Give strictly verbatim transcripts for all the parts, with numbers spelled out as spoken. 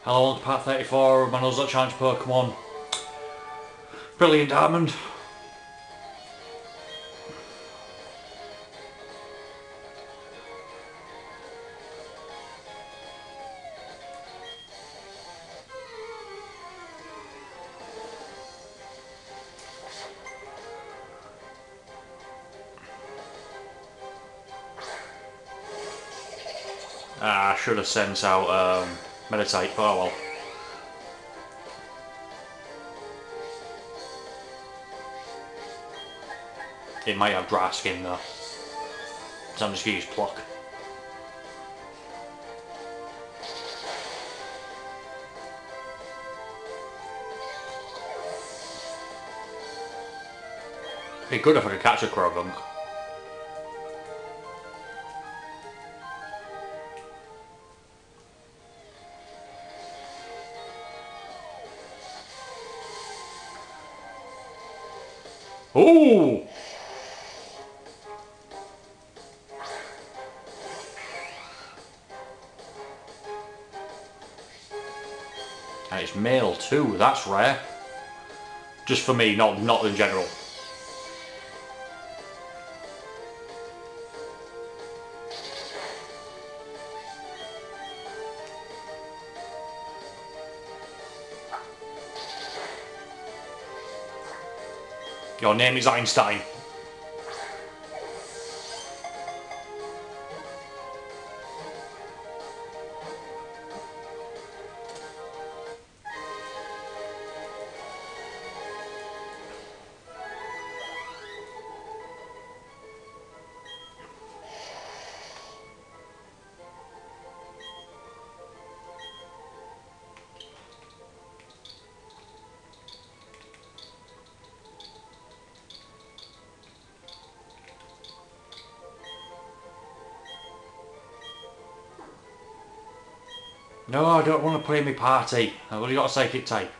Hello, on to part thirty-four of my Nuzlocke Challenge Pokemon. Brilliant Diamond. Ah, I should have sent out um, Meditate, but oh well. It might have dry skin though, so I'm just going to use Pluck. It'd be good if I could catch a Croagunk. Ooh! And it's male too, that's rare. Just for me, not not in general. Your name is Einstein. No, I don't want to play my party. I've only got a psychic type.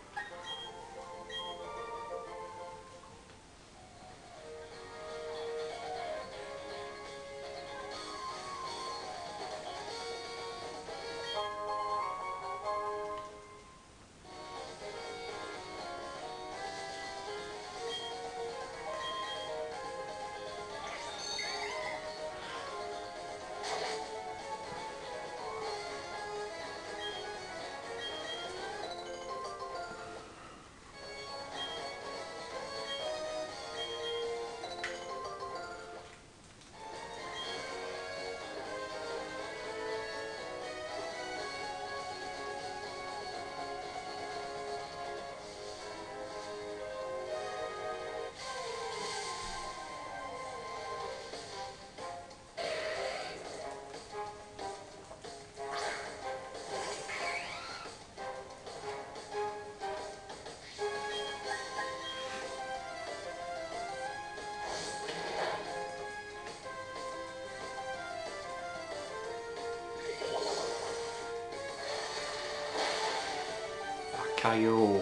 Caillou.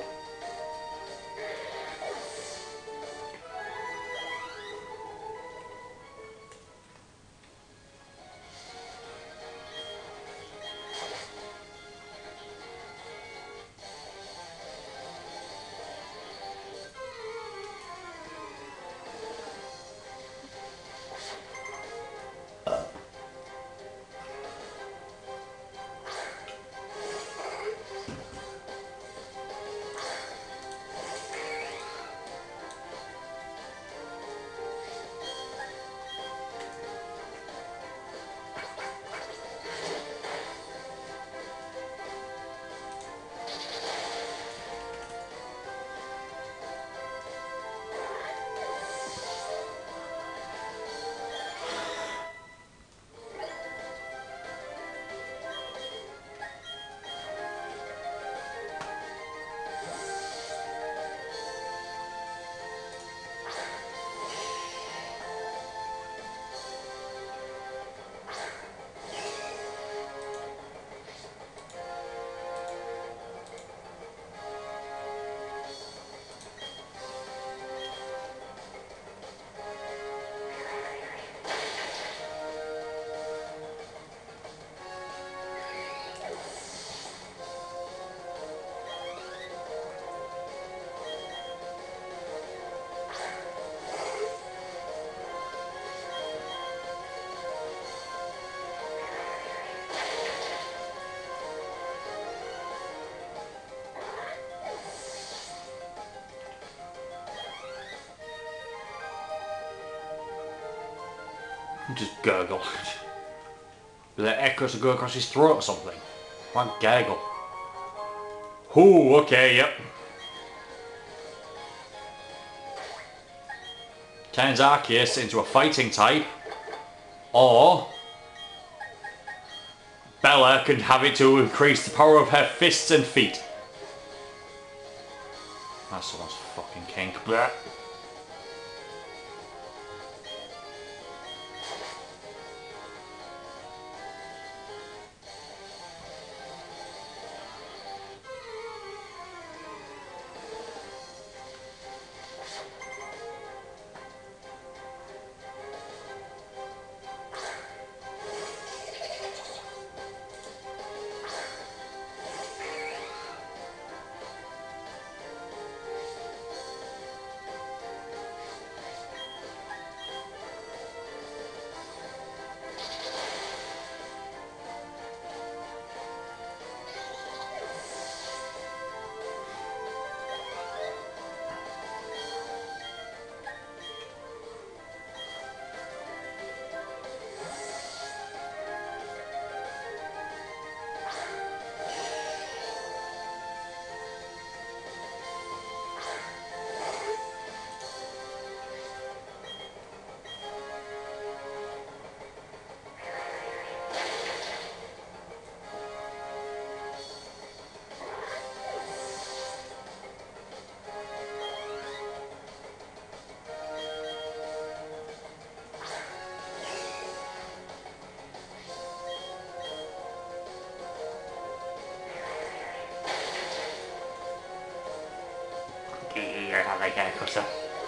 Just gurgle. With the echoes to go across his throat or something. Like gurgle. Ooh, okay, yep. Turns Arceus into a fighting type. Or Bella can have it to increase the power of her fists and feet. That's someone's fucking kink. Blech. I like that cosa.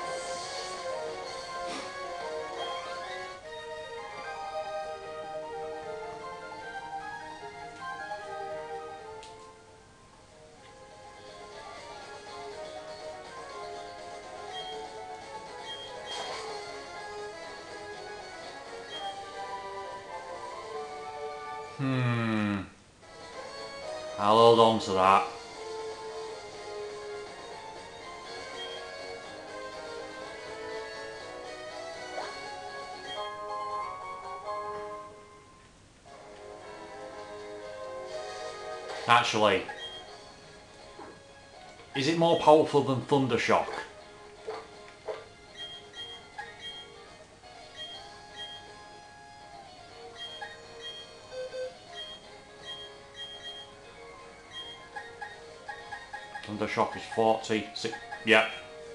Hmm. I'll hold on to that. Actually, is it more powerful than Thundershock? Thundershock is forty. Six, yeah.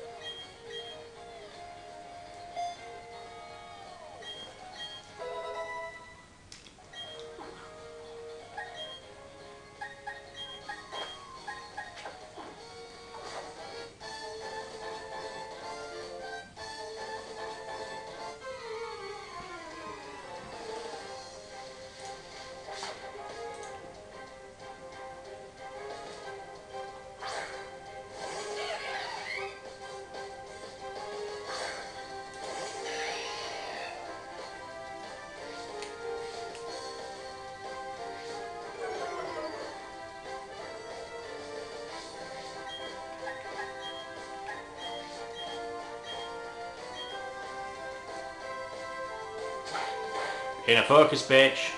In a focus, bitch.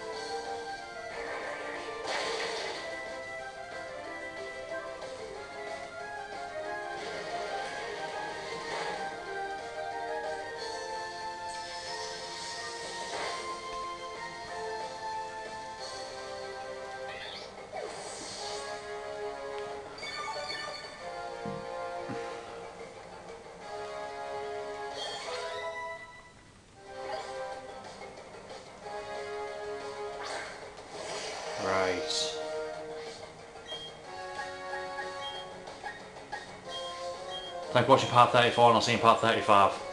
Right. Thanks for watching part thirty-four and I'll see you in part thirty-five.